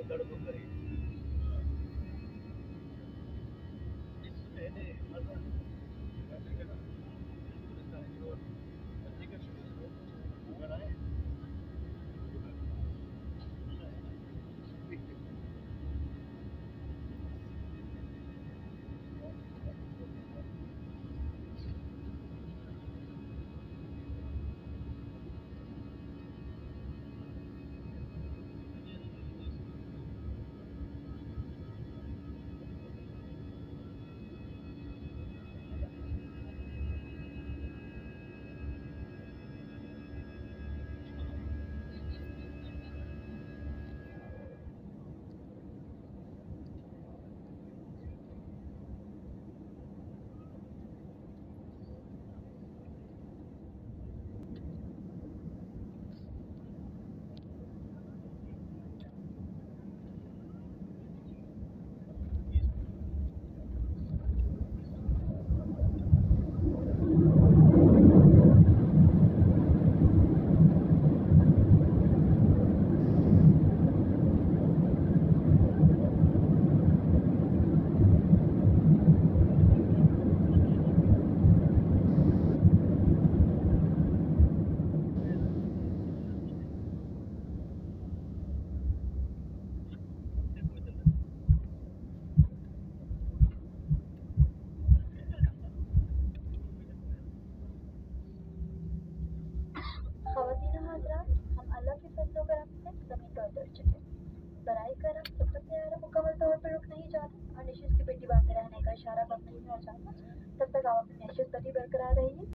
ख़वातीन और हज़रात, हम अल्लाह के फज़ल व करम से ज़मीन पर उतर चुके। बराए करम जब तक तैयारा मुकम्मल तौर पर रुक नहीं जाता और निशित की पेटी बांधे रहने का इशारा बंद नहीं हो जाता, तब तक आप अपनी निशित गति बरकरार रहिए।